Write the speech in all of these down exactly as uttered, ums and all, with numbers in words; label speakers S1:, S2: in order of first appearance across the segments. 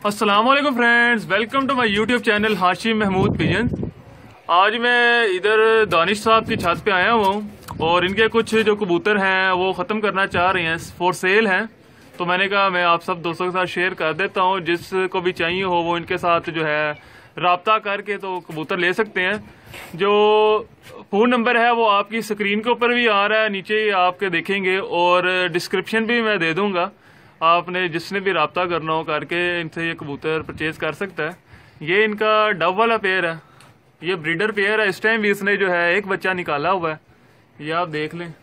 S1: अस्सलाम वालेकुम friends, welcome to my YouTube channel Hashim Mahmood pigeon. आज मैं इधर दानिश साहब की छत पे आया हुआ हूँ और इनके कुछ जो कबूतर हैं वो ख़त्म करना चाह रहे हैं, फॉर सेल हैं। तो मैंने कहा मैं आप सब दोस्तों के साथ शेयर कर देता हूँ, जिसको भी चाहिए हो वो इनके साथ जो है रब्ता करके तो कबूतर ले सकते हैं। जो फ़ोन नंबर है वो आपकी स्क्रीन के ऊपर भी आ रहा है, नीचे ही आपके देखेंगे और डिस्क्रिप्शन भी मैं दे दूँगा। आपने जिसने भी रब्ता करना हो करके इनसे ये कबूतर परचेज कर सकता है। ये इनका डब वाला पेयर है, ये ब्रीडर पेयर है। इस टाइम भी इसने जो है एक बच्चा निकाला हुआ है, ये आप देख लें।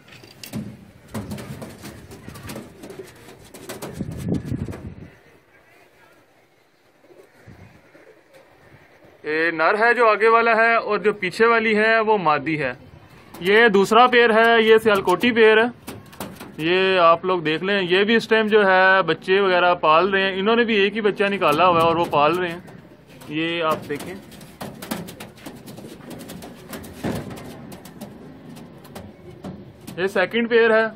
S1: ये नर है जो आगे वाला है और जो पीछे वाली है वो मादी है। ये दूसरा पेयर है, ये सियालकोटी पेयर है। ये आप लोग देख लें, ये भी इस टाइम जो है बच्चे वगैरह पाल रहे हैं। इन्होंने भी एक ही बच्चा निकाला हुआ है और वो पाल रहे हैं, ये आप देखें। ये सेकंड पेयर है,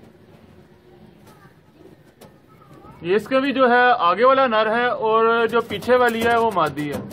S1: ये इसका भी जो है आगे वाला नर है और जो पीछे वाली है वो मादी है।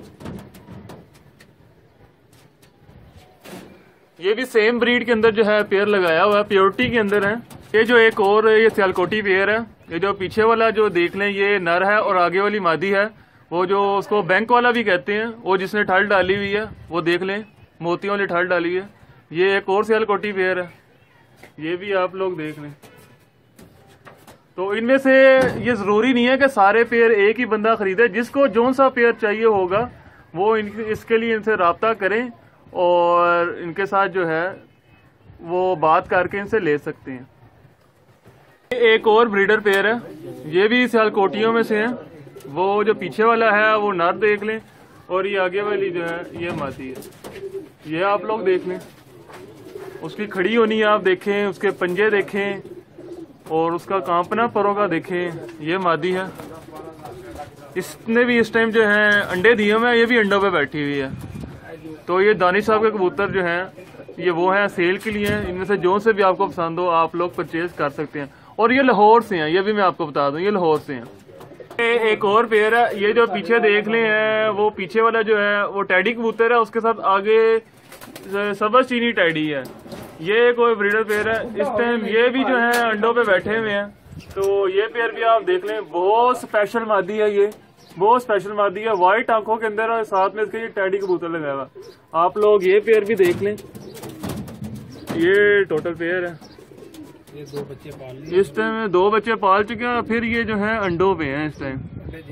S1: ये भी सेम ब्रीड के अंदर जो है पेयर लगाया हुआ है, प्योरिटी के अंदर है। ये जो एक और ये सियालकोटी पेयर है, ये जो पीछे वाला जो देख लें ये नर है और आगे वाली मादी है। वो जो उसको बैंक वाला भी कहते हैं, वो जिसने ठल डाली हुई है वो देख लें, मोतियों वाली ठल डाली है। ये एक और सियालकोटी पेयर है, ये भी आप लोग देख लें। तो इनमें से ये जरूरी नहीं है कि सारे पेयर एक ही बंदा खरीदे, जिसको जो सा पेयर चाहिए होगा वो इन, इसके लिए इनसे रब्ता करें और इनके साथ जो है वो बात करके इनसे ले सकते हैं। एक और ब्रीडर पेयर है, ये भी सियालकोटियों में से है। वो जो पीछे वाला है वो नर देख लें और ये आगे वाली जो है ये मादी है, ये आप लोग देख लें। उसकी खड़ी होनी आप देखें, उसके पंजे देखें और उसका कांपना परों का देखें, ये मादी है। इसने भी इस टाइम जो है अंडे दिए हुए हैं, ये भी अंडों पे बैठी हुई है। तो ये दानिश साहब के कबूतर जो हैं ये वो हैं सेल के लिए हैं। इनमें से जो से भी आपको पसंद हो आप लोग परचेज कर सकते हैं। और ये लाहौर से हैं, ये भी मैं आपको बता दूं, ये लाहौर से हैं। ये एक और पेयर है, ये जो पीछे देख ले हैं वो पीछे वाला जो है वो टैडी कबूतर है, उसके साथ आगे सबज चीनी टैडी है। ये कोई ब्रीडर पेयर है, इस टाइम ये भी जो है अंडों पे बैठे हुए हैं। तो ये पेयर भी आप देख लें, बहुत स्पेशल मादी है, ये बहुत स्पेशल मादी है, व्हाइट आंखों के अंदर और साथ में इसके ये टैडी कबूतर लगाया हुआ। आप लोग ये पेयर भी देख लें, ये टोटल पेयर है।
S2: ये दो बच्चे पाल लिए,
S1: इस टाइम दो बच्चे पाल चुके हैं, फिर ये जो है अंडों पे हैं इस टाइम।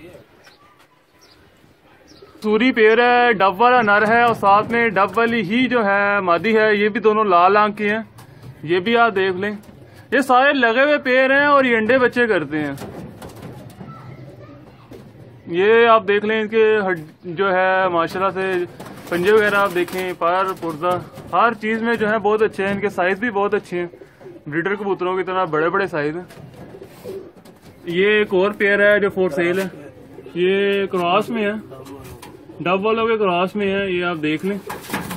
S1: सूरी पेयर है, डब वाला नर है और साथ में डब वाली ही जो है मादी है। ये भी दोनों लाल आंख के हैं, ये भी आप देख लें। ये सारे लगे हुए पेयर हैं और ये अंडे बच्चे करते हैं। ये आप देख लें, इनके जो है माशाल्लाह से पंजे वगैरह आप देखें, पर पुर्जा हर चीज में जो है बहुत अच्छे हैं। इनके साइज भी बहुत अच्छे हैं, ब्रीडर कबूतरों की तरह बड़े बड़े साइज हैं। ये एक और पेयर है जो फॉर सेल है, ये क्रॉस में है, डब वालों के क्रॉस में है, ये आप देख लें।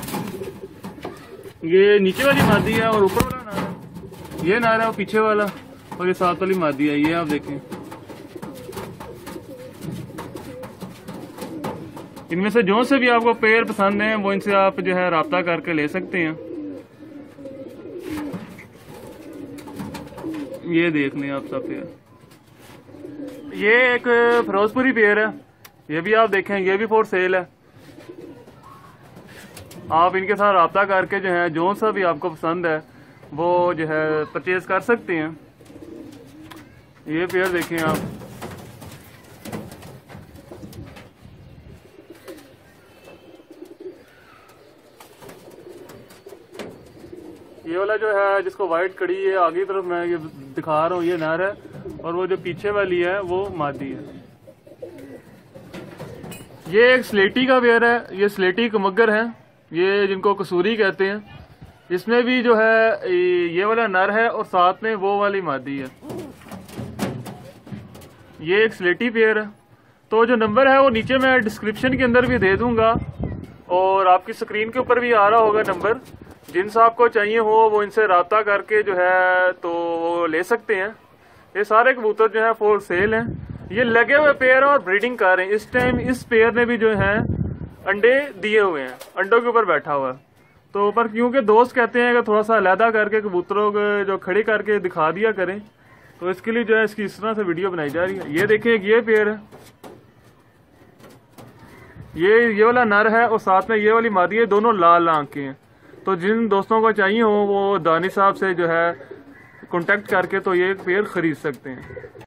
S1: ये नीचे वाली मादी है और ऊपर वाला नार है, ये नार है वो पीछे वाला और ये साथ वाली मादी है, ये आप देखें। इनमें से जो से भी आपको पेयर पसंद है वो इनसे आप जो है रब्ता करके ले सकते हैं। ये देख लें आप सब पेयर। ये एक फिरोजपुरी पेयर है, ये भी आप देखें, ये भी फॉर सेल है। आप इनके साथ रब्ता करके जो है जो सा भी आपको पसंद है वो जो है परचेज कर सकते हैं। ये पेयर देखें आप, ये वाला जो है जिसको व्हाइट कड़ी है आगे की तरफ मैं ये दिखा रहा हूँ, ये नर है और वो जो पीछे वाली है वो मादी है। ये एक स्लेटी का पेयर है, ये स्लेटी कमगर है, ये जिनको कसूरी कहते हैं। इसमें भी जो है ये वाला नर है और साथ में वो वाली मादी है। ये एक स्लेटी पेयर है। तो जो नंबर है वो नीचे मैं डिस्क्रिप्शन के अंदर भी दे दूंगा और आपकी स्क्रीन के ऊपर भी आ रहा होगा नंबर। जिनसे आपको चाहिए हो वो इनसे रब्ता करके जो है तो वो ले सकते हैं। ये सारे कबूतर जो है फॉर सेल हैं। ये लगे हुए पेयर और ब्रीडिंग कर रहे हैं। इस टाइम इस पेयर ने भी जो है अंडे दिए हुए हैं, अंडों के ऊपर बैठा हुआ है। तो पर क्योंकि दोस्त कहते हैं कि थोड़ा सा अलहदा करके कबूतरों को जो खड़े करके दिखा दिया करें, तो इसके लिए जो है इसकी इस तरह से वीडियो बनाई जा रही है। ये देखें, एक ये पेयर है, ये ये वाला नर है और साथ में ये वाली मादी है, दोनों लाल आंख के हैं। तो जिन दोस्तों को चाहिए हो वो दानी साहब से जो है कांटेक्ट करके तो ये पेयर खरीद सकते हैं।